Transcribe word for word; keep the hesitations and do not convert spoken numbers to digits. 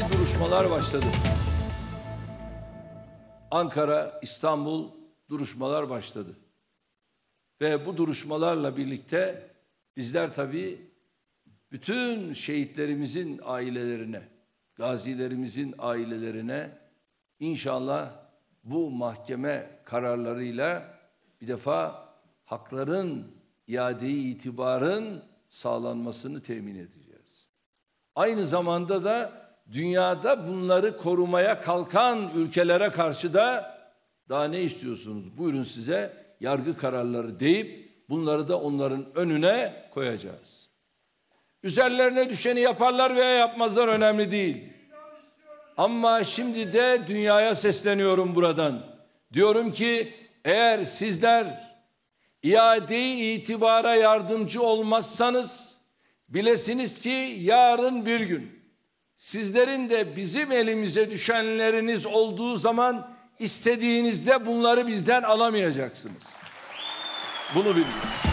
duruşmalar başladı. Ankara, İstanbul duruşmalar başladı. Ve bu duruşmalarla birlikte bizler tabii bütün şehitlerimizin ailelerine, gazilerimizin ailelerine inşallah bu mahkeme kararlarıyla bir defa hakların, iade-i itibarın sağlanmasını temin edeceğiz. Aynı zamanda da dünyada bunları korumaya kalkan ülkelere karşı da daha ne istiyorsunuz? Buyurun size yargı kararları deyip bunları da onların önüne koyacağız. Üzerlerine düşeni yaparlar veya yapmazlar önemli değil. Ama şimdi de dünyaya sesleniyorum buradan. Diyorum ki eğer sizler iade-i itibara yardımcı olmazsanız bilesiniz ki yarın bir gün sizlerin de bizim elimize düşenleriniz olduğu zaman istediğinizde bunları bizden alamayacaksınız. Bunu bilin.